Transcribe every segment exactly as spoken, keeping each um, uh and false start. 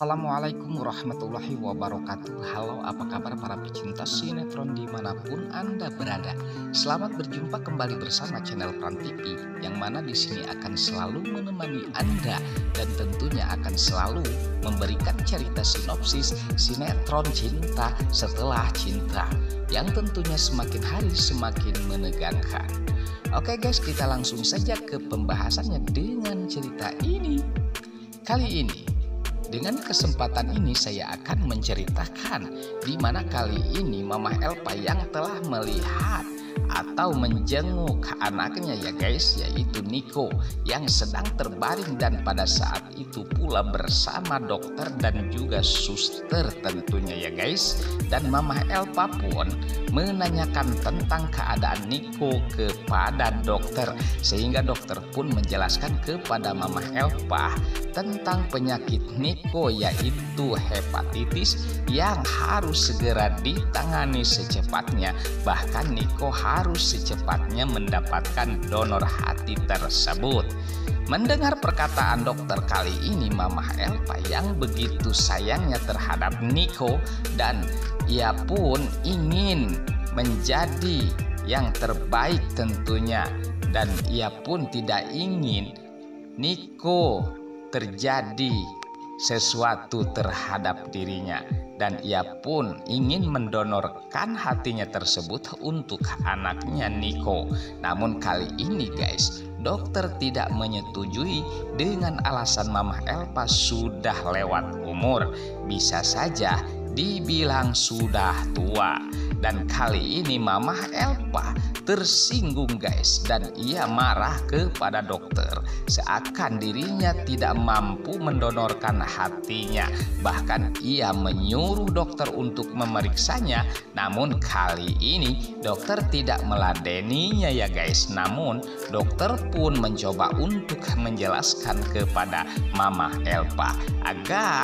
Assalamualaikum warahmatullahi wabarakatuh. Halo, apa kabar para pecinta sinetron dimanapun Anda berada? Selamat berjumpa kembali bersama channel Pran T V, yang mana di sini akan selalu menemani Anda dan tentunya akan selalu memberikan cerita sinopsis sinetron cinta setelah cinta yang tentunya semakin hari semakin menegangkan. Oke guys, kita langsung saja ke pembahasannya dengan cerita ini. Kali ini, dengan kesempatan ini saya akan menceritakan di mana kali ini Mama Elpa yang telah melihat atau menjenguk anaknya ya guys, yaitu Niko yang sedang terbaring, dan pada saat itu pula bersama dokter dan juga suster tentunya ya guys. Dan Mama Elpa pun menanyakan tentang keadaan Niko kepada dokter, sehingga dokter pun menjelaskan kepada Mama Elpa tentang penyakit Niko, yaitu hepatitis yang harus segera ditangani secepatnya. Bahkan Niko harus secepatnya mendapatkan donor hati tersebut. Mendengar perkataan dokter kali ini, Mama Elpa yang begitu sayangnya terhadap Niko, dan ia pun ingin menjadi yang terbaik tentunya, dan ia pun tidak ingin Niko terjadi sesuatu terhadap dirinya, dan ia pun ingin mendonorkan hatinya tersebut untuk anaknya Niko. Namun kali ini guys, dokter tidak menyetujui dengan alasan Mama Elpa sudah lewat umur, bisa saja dibilang sudah tua. Dan kali ini Mama Elpa tersinggung guys, dan ia marah kepada dokter seakan dirinya tidak mampu mendonorkan hatinya. Bahkan ia menyuruh dokter untuk memeriksanya, namun kali ini dokter tidak meladeninya ya guys. Namun dokter pun mencoba untuk menjelaskan kepada Mama Elpa agar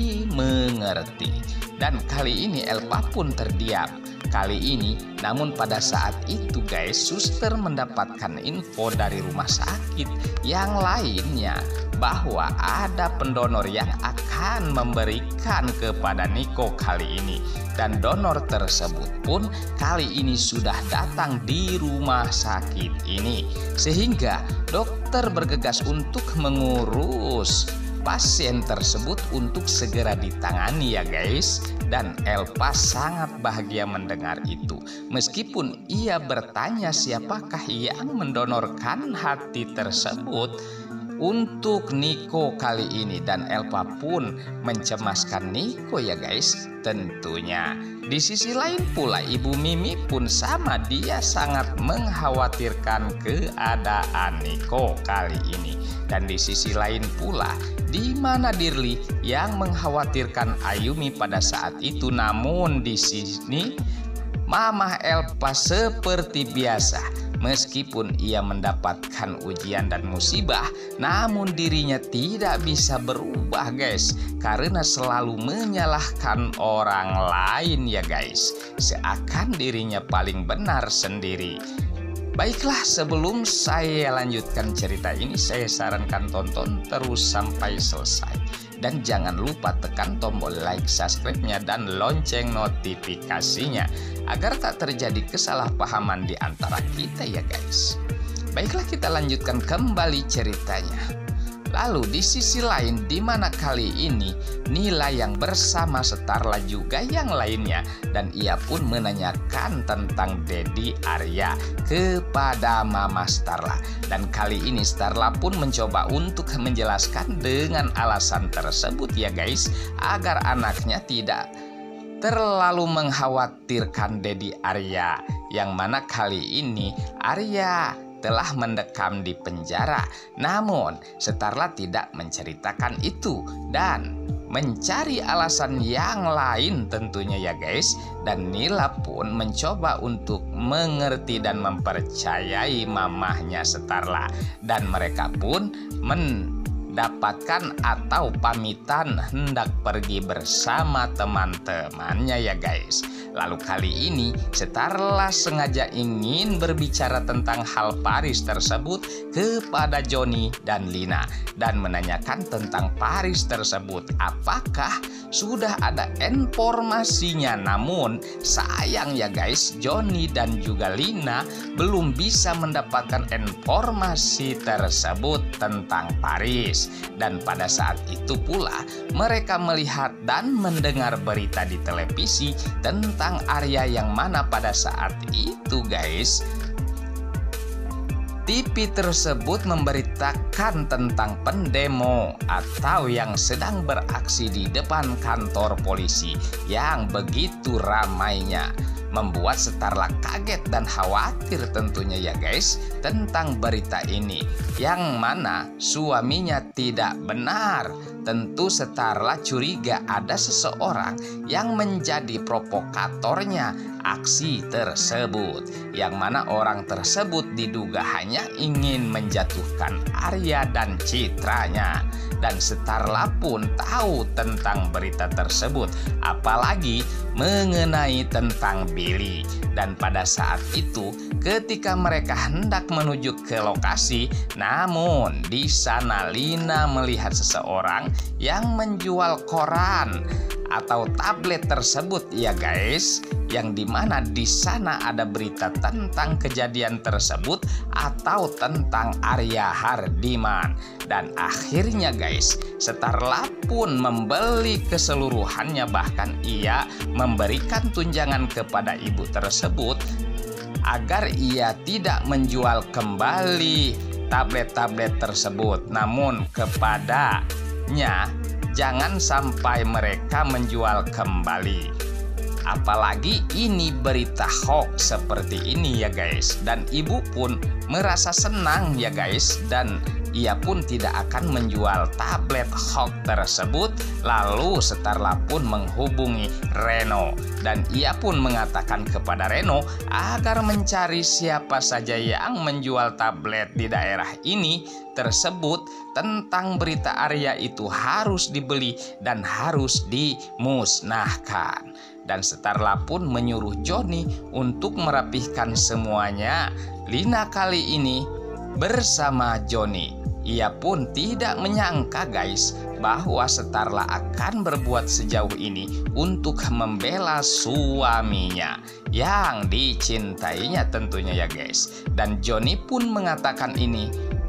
dimengerti. Dan kali ini Elpa pun terdiam kali ini. Namun pada saat itu guys, suster mendapatkan info dari rumah sakit yang lainnya bahwa ada pendonor yang akan memberikan kepada Niko kali ini. Dan donor tersebut pun kali ini sudah datang di rumah sakit ini, sehingga dokter bergegas untuk mengurus pasien tersebut untuk segera ditangani ya guys. Dan Elpa sangat bahagia mendengar itu, meskipun ia bertanya siapakah yang mendonorkan hati tersebut untuk Niko kali ini. Dan Elpa pun mencemaskan Niko ya guys tentunya. Di sisi lain pula Ibu Mimi pun sama, dia sangat mengkhawatirkan keadaan Niko kali ini. Dan di sisi lain pula di mana Dirli yang mengkhawatirkan Ayumi pada saat itu. Namun di sini Mama Elpa seperti biasa, meskipun ia mendapatkan ujian dan musibah, namun dirinya tidak bisa berubah guys, karena selalu menyalahkan orang lain ya guys, seakan dirinya paling benar sendiri. Baiklah, sebelum saya lanjutkan cerita ini, saya sarankan tonton terus sampai selesai. Dan jangan lupa tekan tombol like, subscribe-nya, dan lonceng notifikasinya, agar tak terjadi kesalahpahaman di antara kita ya guys. Baiklah, kita lanjutkan kembali ceritanya. Lalu di sisi lain, di mana kali ini Nila yang bersama Starla juga yang lainnya, dan ia pun menanyakan tentang Dedi Arya kepada Mama Starla. Dan kali ini Starla pun mencoba untuk menjelaskan dengan alasan tersebut ya guys, agar anaknya tidak terlalu mengkhawatirkan Dedi Arya, yang mana kali ini Arya telah mendekam di penjara. Namun Starla tidak menceritakan itu dan mencari alasan yang lain tentunya ya guys. Dan Nila pun mencoba untuk mengerti dan mempercayai mamahnya Starla, dan mereka pun men dapatkan atau pamitan hendak pergi bersama teman-temannya ya guys. Lalu kali ini Starla sengaja ingin berbicara tentang hal Paris tersebut kepada Johnny dan Lina dan menanyakan tentang Paris tersebut apakah sudah ada informasinya. Namun sayang ya guys, Johnny dan juga Lina belum bisa mendapatkan informasi tersebut tentang Paris. Dan pada saat itu pula mereka melihat dan mendengar berita di televisi tentang Arya, yang mana pada saat itu guys T V tersebut memberitakan tentang pendemo atau yang sedang beraksi di depan kantor polisi yang begitu ramainya, membuat Starla kaget dan khawatir tentunya ya guys tentang berita ini, yang mana suaminya tidak benar. Tentu Starla curiga ada seseorang yang menjadi provokatornya aksi tersebut, yang mana orang tersebut diduga hanya ingin menjatuhkan Arya dan citranya. Dan Starla pun tahu tentang berita tersebut, apalagi mengenai tentang Billy. Dan pada saat itu ketika mereka hendak menuju ke lokasi, namun di sana Lina melihat seseorang yang menjual koran atau tablet tersebut ya guys, yang dimana di sana ada berita tentang kejadian tersebut atau tentang Arya Hardiman. Dan akhirnya guys Starla pun membeli keseluruhannya, bahkan ia memberikan tunjangan kepada ibu tersebut agar ia tidak menjual kembali tablet-tablet tersebut, namun kepadanya jangan sampai mereka menjual kembali. Apalagi ini berita hoax seperti ini ya guys. Dan ibu pun merasa senang ya guys, dan ia pun tidak akan menjual tablet hoax tersebut. Lalu Starla pun menghubungi Reno dan ia pun mengatakan kepada Reno agar mencari siapa saja yang menjual tablet di daerah ini tersebut tentang berita Arya itu harus dibeli dan harus dimusnahkan. Dan Starla pun menyuruh Johnny untuk merapihkan semuanya. Lina kali ini bersama Johnny. Ia pun tidak menyangka guys bahwa Starla akan berbuat sejauh ini untuk membela suaminya yang dicintainya tentunya ya guys. Dan Johnny pun mengatakan ini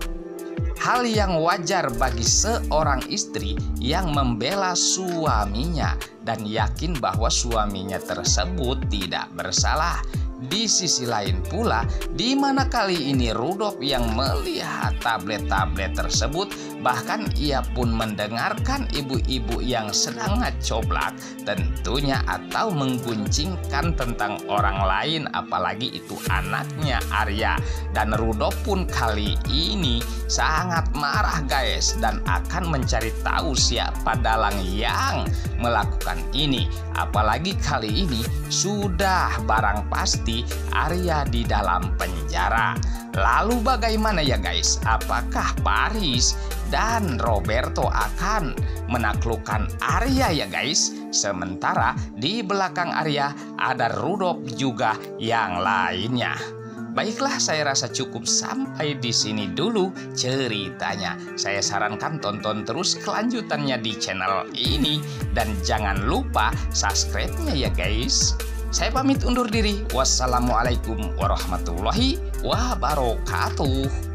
hal yang wajar bagi seorang istri yang membela suaminya dan yakin bahwa suaminya tersebut tidak bersalah. Di sisi lain pula, di mana kali ini Rudolf yang melihat tablet-tablet tersebut, bahkan ia pun mendengarkan ibu-ibu yang sedang ngacoblak tentunya atau mengguncingkan tentang orang lain, apalagi itu anaknya Arya. Dan Rudolf pun kali ini sangat marah guys dan akan mencari tahu siapa dalang yang melakukan ini, apalagi kali ini sudah barang pasti Arya di dalam penjara. Lalu bagaimana ya guys? Apakah Paris dan Roberto akan menaklukkan Arya ya guys? Sementara di belakang Arya ada Rudolf juga yang lainnya. Baiklah, saya rasa cukup sampai di sini dulu ceritanya. Saya sarankan tonton terus kelanjutannya di channel ini dan jangan lupa subscribe-nya ya guys. Saya pamit undur diri. Wassalamualaikum warahmatullahi wabarakatuh.